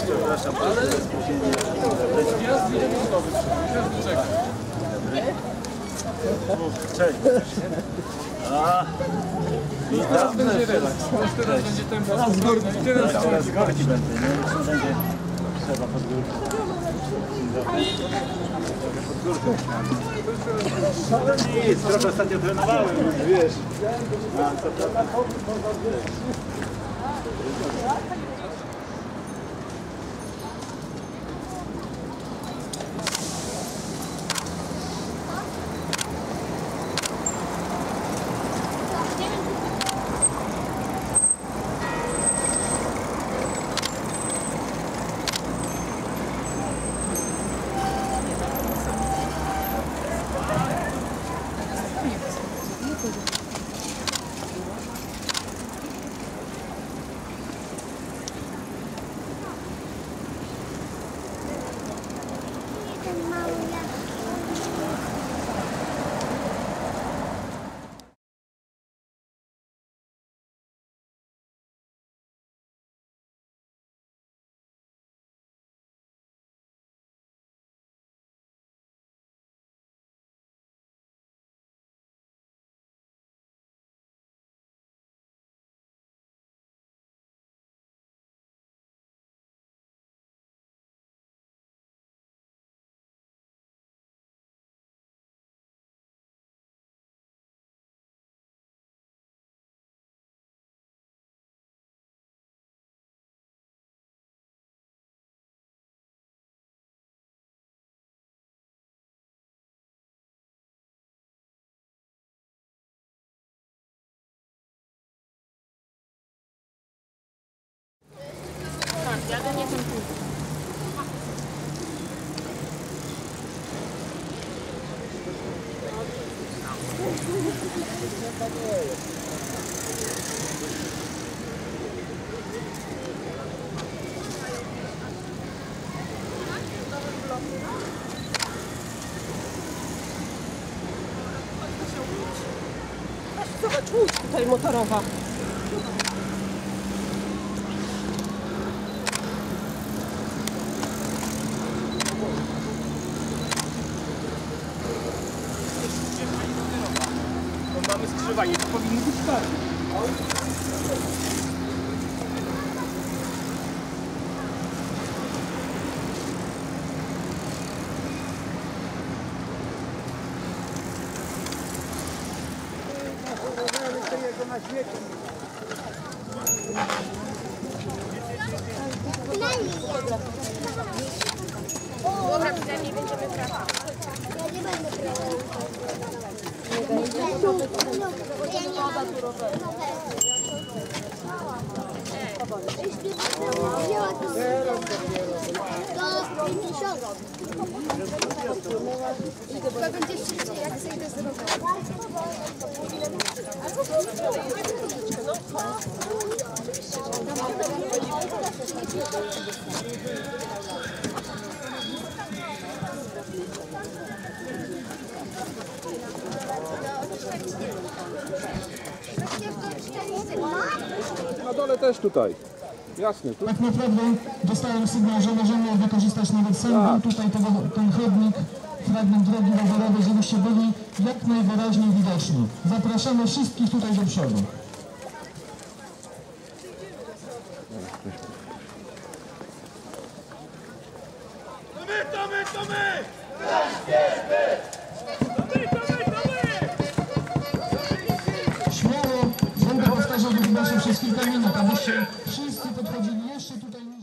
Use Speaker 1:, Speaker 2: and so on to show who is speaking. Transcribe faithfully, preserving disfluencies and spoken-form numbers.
Speaker 1: Przepraszam, ale jest widowiskowy. Cześć. A,
Speaker 2: teraz będzie relaks. Teraz będzie tempo. Teraz z górki.
Speaker 1: Teraz z górki będzie, nie? Jeszcze będzie trzeba pod górkę. Pod górkę. Ale nic, trochę ostatnio trenowałem, wiesz. A, co to?
Speaker 3: Ja nie wiem. Zobacz, łódź tutaj motorowa.
Speaker 2: Mamy skrzyżowanie, to powinno być tak.
Speaker 3: Dobra, przynajmniej będziemy prawa.
Speaker 4: Ja nie będę prawa. Jeśli będę wzięła to do pięćdziesiąt. Chyba będzie szybciej, jak zejdę z roweru.
Speaker 5: Na dole też tutaj. Jasne. Tu...
Speaker 6: Tak naprawdę dostałem sygnał, że możemy wykorzystać nawet sam
Speaker 5: Tak.
Speaker 6: tutaj tego, ten chodnik, fragment drogi rowerowej, żebyście byli jak najwyraźniej widoczni. Zapraszamy wszystkich tutaj do przodu.
Speaker 2: To my, to my, to my!
Speaker 6: Śmiało, będę powtarzał do was przez kilka minut, abyście wszyscy podchodzili jeszcze tutaj.